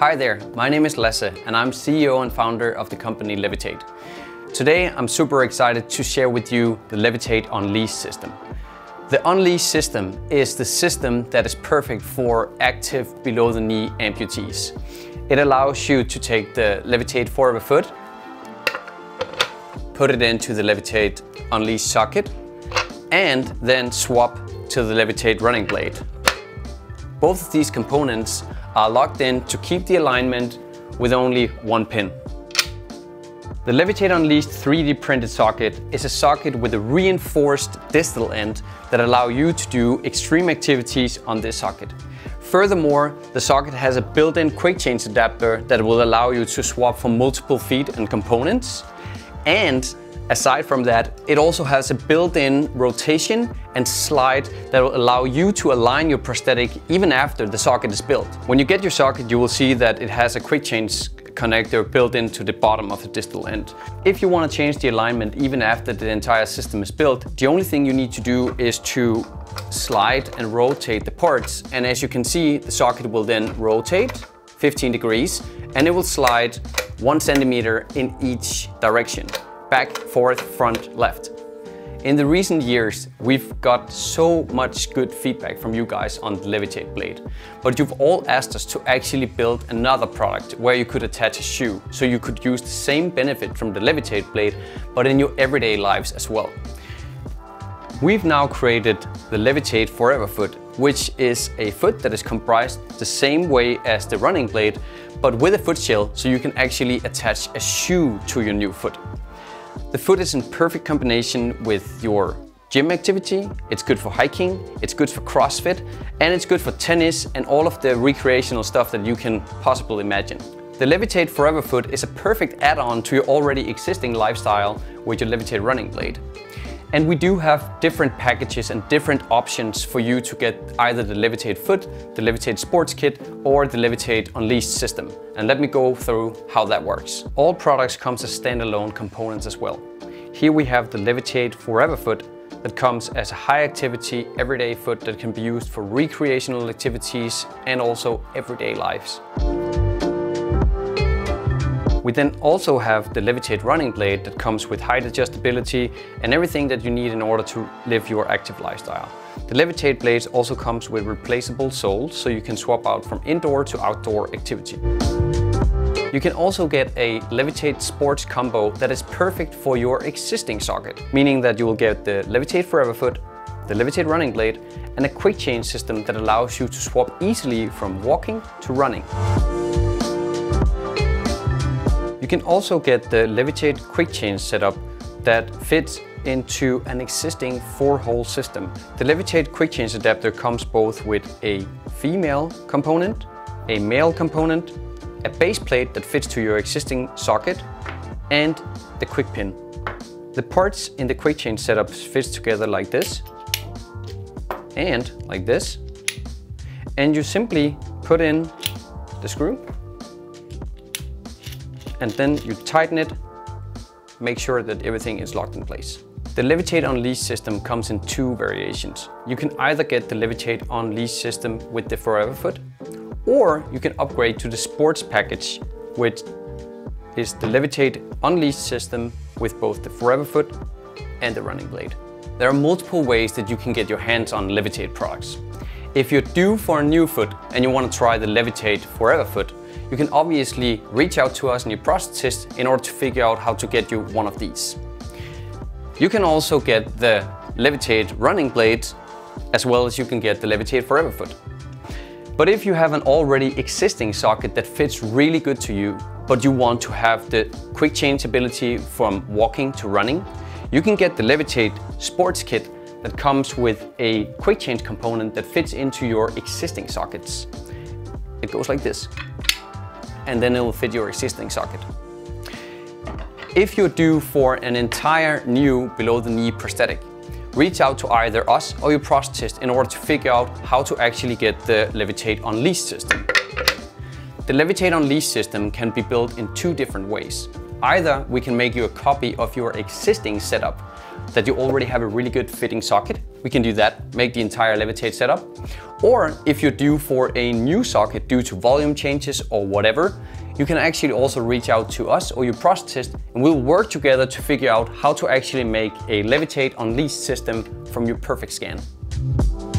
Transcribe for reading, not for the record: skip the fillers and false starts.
Hi there, my name is Lasse and I'm CEO and founder of the company Levitate. Today I'm super excited to share with you the Levitate Unleashed system. The Unleashed system is the system that is perfect for active below-the-knee amputees. It allows you to take the Levitate forever foot, put it into the Levitate Unleashed socket, and then swap to the Levitate running blade. Both of these components are locked in to keep the alignment with only one pin. The Levitate Unleashed 3D printed socket is a socket with a reinforced distal end that allow you to do extreme activities on this socket. Furthermore, the socket has a built-in quick change adapter that will allow you to swap from multiple feet and components. And aside from that, it also has a built-in rotation and slide that will allow you to align your prosthetic even after the socket is built. When you get your socket, you will see that it has a quick change connector built into the bottom of the distal end. If you want to change the alignment even after the entire system is built, the only thing you need to do is to slide and rotate the parts. And as you can see, the socket will then rotate 15 degrees and it will slide 1 centimeter in each direction. Back, forth, front, left. In the recent years, we've got so much good feedback from you guys on the Levitate blade, but you've all asked us to actually build another product where you could attach a shoe, so you could use the same benefit from the Levitate blade, but in your everyday lives as well. We've now created the Levitate Forever Foot, which is a foot that is comprised the same way as the running blade, but with a foot shell, so you can actually attach a shoe to your new foot. The foot is in perfect combination with your gym activity. It's good for hiking, it's good for CrossFit, and it's good for tennis and all of the recreational stuff that you can possibly imagine. The Levitate Forever Foot is a perfect add-on to your already existing lifestyle with your Levitate running blade. And we do have different packages and different options for you to get either the Levitate Foot, the Levitate Sports Kit, or the Levitate Unleashed system. And let me go through how that works. All products comes as standalone components as well. Here we have the Levitate Forever Foot that comes as a high activity, everyday foot that can be used for recreational activities and also everyday lives. We then also have the Levitate running blade that comes with height adjustability and everything that you need in order to live your active lifestyle. The Levitate blades also comes with replaceable soles, so you can swap out from indoor to outdoor activity. You can also get a Levitate Sports combo that is perfect for your existing socket, meaning that you will get the Levitate Forever Foot, the Levitate running blade, and a quick change system that allows you to swap easily from walking to running. You can also get the Levitate quick change setup that fits into an existing 4-hole system. The Levitate quick change adapter comes both with a female component, a male component, a base plate that fits to your existing socket, and the quick pin. The parts in the quick change setup fits together like this and like this, and you simply put in the screw and then you tighten it, make sure that everything is locked in place. The Levitate Unleashed system comes in 2 variations. You can either get the Levitate Unleashed system with the Forever Foot, or you can upgrade to the Sports package, which is the Levitate Unleashed system with both the Forever Foot and the running blade. There are multiple ways that you can get your hands on Levitate products. If you're due for a new foot and you want to try the Levitate Forever Foot, you can obviously reach out to us and your prosthetist in order to figure out how to get you one of these. You can also get the Levitate running blade, as well as you can get the Levitate Forever Foot. But if you have an already existing socket that fits really good to you, but you want to have the quick change ability from walking to running, you can get the Levitate Sports Kit that comes with a quick change component that fits into your existing sockets. It goes like this, and then it will fit your existing socket. If you're due for an entire new below-the-knee prosthetic, reach out to either us or your prosthetist in order to figure out how to actually get the Levitate Unleashed system. The Levitate Unleashed system can be built in 2 different ways. Either we can make you a copy of your existing setup that you already have a really good fitting socket, we can do that, make the entire Levitate setup. Or if you're due for a new socket due to volume changes or whatever, you can actually also reach out to us or your prosthetist, and we'll work together to figure out how to actually make a Levitate Unleashed system from your perfect scan.